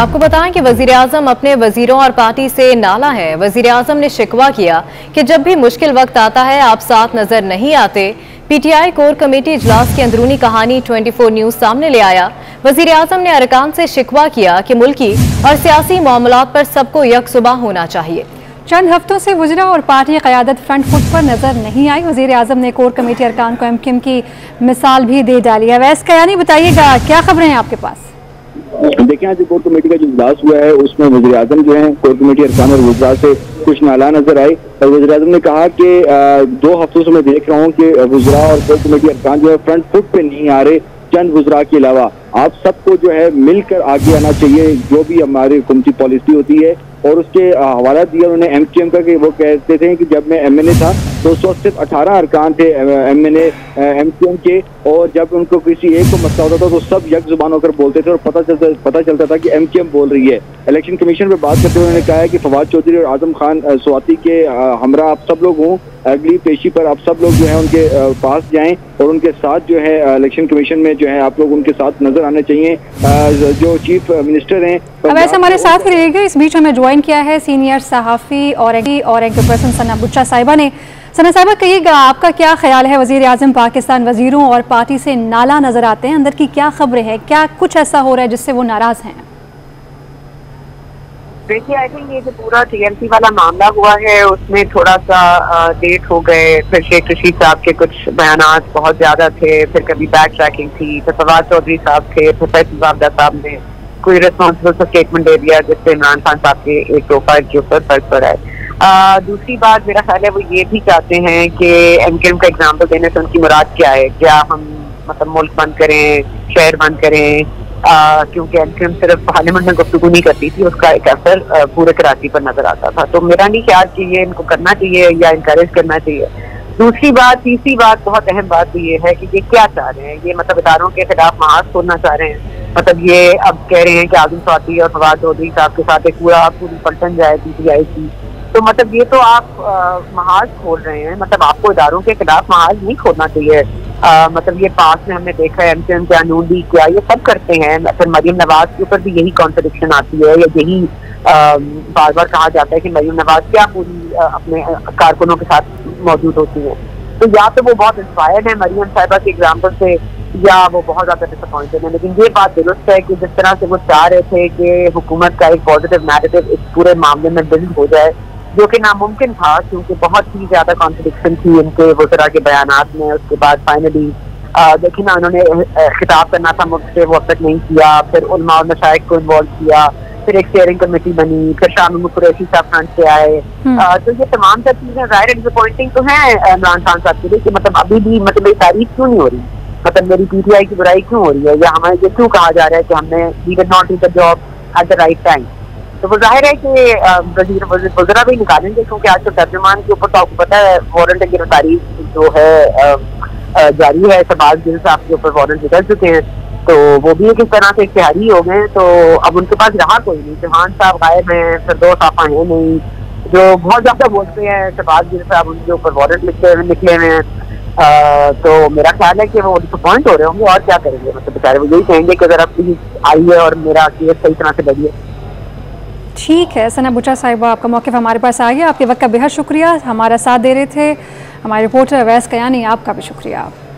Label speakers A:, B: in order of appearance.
A: आपको बताएं कि वजीर आजम अपने वजीरों और पार्टी से नाला है। वजीर आजम ने शिकवा किया कि जब भी मुश्किल वक्त आता है आप साथ नजर नहीं आते। पीटीआई कोर कमेटी इजलास की अंदरूनी कहानी 24 न्यूज सामने ले आया। वजीर आजम ने अरकान से शिकवा किया कि मुल्की और सियासी मामलात पर सबको यकसुबा होना चाहिए।
B: चंद हफ्तों से वज़रा और पार्टी क़यादत फ्रंट फुट पर नजर नहीं आई। वज़ीर आज़म ने कोर कमेटी अरकान को एमक्यूएम की मिसाल भी दे डाली है। वैस कयानी, बताइएगा क्या खबरें हैं आपके पास?
C: देखिए, आज कोर कमेटी का जो इजलास हुआ है उसमें वज़ीर आज़म जो है कोर कमेटी अरकान और वज़रा से कुछ नाला नजर आए। और वज़ीर आज़म ने कहा कि 2 हफ्तों से मैं देख रहा हूँ कि वज़रा और कोर कमेटी अरकान जो है फ्रंट फुट पे नहीं आ रहे। चंद वज़रा के अलावा आप सबको जो है मिलकर आगे आना चाहिए, जो भी हमारी हुकूमती पॉलिसी होती है। और उसके हवाला दिया उन्होंने एमक्यूएम का कि वो कहते थे कि जब मैं एमएनए था तो उस वक्त सिर्फ 18 अरकान थे एमक्यूएम के, और जब उनको किसी एक को मसला होता था तो सब यक जुबान होकर बोलते थे और पता चलता था कि एमक्यूएम बोल रही है। इलेक्शन कमीशन पर बात करते हुए उन्होंने कहा है कि फवाद चौधरी और आजम खान स्वाति के हमरा आप सब लोग हों, अगली पेशी पर आप सब लोग जो है उनके पास जाएं और उनके साथ जो है इलेक्शन कमीशन में जो है आप लोग उनके साथ नजर आने चाहिए। जो चीफ मिनिस्टर हैं
B: अब ऐसे हमारे साथ ही रहेगा। इस बीच हमें ज्वाइन किया है सीनियर सहाफ़ी और एंकर पर्सन सना बुच्चा साहिबा ने। सना साहिबा, कहिएगा आपका क्या ख्याल है? वज़ीर आज़म पाकिस्तान वज़ीरों और पार्टी से नाला नजर आते हैं, अंदर की क्या खबरें हैं? क्या कुछ ऐसा हो रहा है जिससे वो नाराज हैं?
D: देखिए, आई थिंक ये जो पूरा टीएमसी वाला मामला हुआ है उसमें थोड़ा सा लेट हो गए। फिर शेख रशीद साहब के कुछ बयानात बहुत ज्यादा थे, फिर कभी बैक ट्रैकिंग थी, फिर फवाद चौधरी साहब थे, फिर फैसल वाबदा साहब ने कोई रिस्पॉन्सिबल सा स्टेटमेंट दे दिया जिससे इमरान खान साहब के एक प्रोफाइल के ऊपर फर्क पड़ा है। दूसरी बात मेरा ख्याल है वो ये भी चाहते हैं कि एमक्यूएम का एग्जाम्पल देने से उनकी मुराद क्या है? क्या हम मतलब मुल्क बंद करें, शहर बंद करें? क्योंकि एमक्यूएम सिर्फ पार्लियामेंट में गुफ्तगू नहीं करती थी, उसका एक असर पूरे कराची पर नजर आता था। तो मेरा नहीं ख्याल कि ये इनको करना चाहिए या इंकरेज करना चाहिए। दूसरी बात, तीसरी बात, बहुत अहम बात तो ये है कि ये क्या चाह रहे हैं। ये मतलब इदारों के खिलाफ महाज खोलना चाह रहे हैं। मतलब ये अब कह रहे हैं कि आजम स्वाति और फवाद चौधरी साहब के साथ एक पूरी पलटन जाए पीटीआई की। तो मतलब ये तो आप महाज खोल रहे हैं। मतलब आपको इदारों के खिलाफ महाज नहीं खोलना चाहिए। मतलब ये पास में हमने देखा है एमक्यूएम क्या, नून लीग क्या, ये सब करते हैं। फिर मरियम नवाज के ऊपर भी यही कॉन्ट्रडिक्शन आती है या यही बार बार कहा जाता है कि मरियम नवाज क्या पूरी अपने कारकुनों के साथ मौजूद होती है। तो या तो वो बहुत इंस्पायर्ड है मरियम साहिबा के एग्जाम्पल से या वो बहुत ज्यादा डिसअपॉइंटेड है। लेकिन ये बात दुरुस्त है कि जिस तरह से वो चाह रहे थे कि हुकूमत का एक पॉजिटिव नैरेटिव इस पूरे मामले में बिल्ड हो जाए, जो कि नामुमकिन था क्योंकि बहुत ही ज्यादा कॉन्ट्रडिक्शन थी इनके वज़रा के बयानात में। उसके बाद फाइनली देखिए ना, उन्होंने खिताब करना था मुल्क से, वो अब तक नहीं किया। फिर उलमा और मशाइख को इन्वॉल्व किया, फिर एक स्टीयरिंग कमेटी बनी, फिर शामी कुरैशी साहब फ्रंट से आए। तो ये तमाम सब चीजें ज़ाहिर डिसअपॉइंटिंग तो है इमरान खान साहब के लिए कि मतलब अभी भी मतलब मेरी तारीफ क्यों नहीं हो रही, मतलब मेरी पीटीआई की बुराई क्यों हो रही है, या हमें ये क्यों कहा जा रहा है कि हमने we did not do the job at the right time. तो वो जाहिर है कि वज़रा भी निकालेंगे क्योंकि आज तो तर्जुमान के ऊपर तो आपको पता है वारंट गिरफ्तारी जो है जारी है। शहबाज गिल साहब के ऊपर वारंट निकल चुके हैं, तो वो भी एक इस तरह से इश्तिहारी हो गए। तो अब उनके पास रहा कोई नहीं। चौहान साहब गायब हैं, फिरदौस आपा है नहीं, जो बहुत ज्यादा बोलते हैं। शहबाज गिल साहब उनके ऊपर वारंट निकले हुए हैं। तो मेरा ख्याल है कि वो डिसअपॉइंट हो रहे होंगे और क्या करेंगे। मतलब बेचारे वो यही कहेंगे कि अगर आप प्लीज आइए और मेरा केस सही तरह से लड़िए।
B: ठीक है सना बुच्चा साहिबा, आपका मौक़िफ़ हमारे पास आ गया। आपके वक्त का बेहद शुक्रिया, हमारा साथ दे रहे थे। हमारे रिपोर्टर वैस कयानी, आपका भी शुक्रिया।